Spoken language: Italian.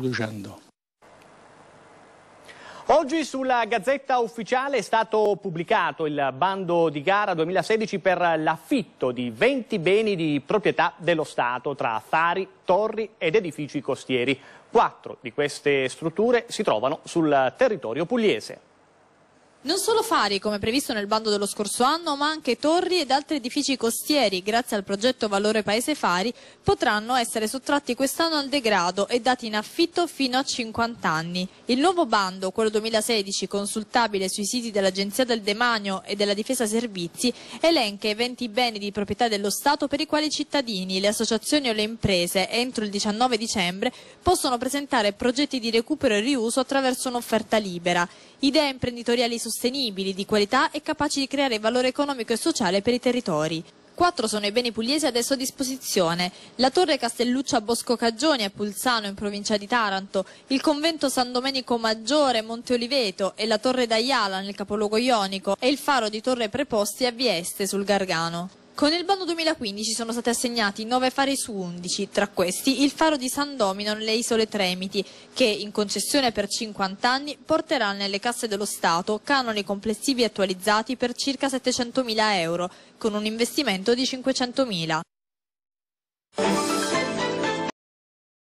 producendo. Oggi sulla Gazzetta Ufficiale è stato pubblicato il bando di gara 2016 per l'affitto di 20 beni di proprietà dello Stato tra fari, torri ed edifici costieri. 4 di queste strutture si trovano sul territorio pugliese. Non solo fari, come previsto nel bando dello scorso anno, ma anche torri ed altri edifici costieri, grazie al progetto Valore Paese Fari, potranno essere sottratti quest'anno al degrado e dati in affitto fino a 50 anni. Il nuovo bando, quello 2016, consultabile sui siti dell'Agenzia del Demanio e della Difesa Servizi, elenca i 20 beni di proprietà dello Stato per i quali i cittadini, le associazioni o le imprese, entro il 19 dicembre, possono presentare progetti di recupero e riuso attraverso un'offerta libera. Idee imprenditoriali sostenibili, di qualità e capaci di creare valore economico e sociale per i territori. 4 sono i beni pugliesi adesso a disposizione: la torre Castelluccio a Bosco Cagioni a Pulsano in provincia di Taranto, il convento San Domenico Maggiore a Monte Oliveto e la torre d'Aiala nel capoluogo ionico e il faro di Torre Preposti a Vieste sul Gargano. Con il bando 2015 sono stati assegnati 9 fari su 11, tra questi il faro di San Domino nelle Isole Tremiti, che in concessione per 50 anni porterà nelle casse dello Stato canoni complessivi attualizzati per circa 700.000 euro, con un investimento di 500.000.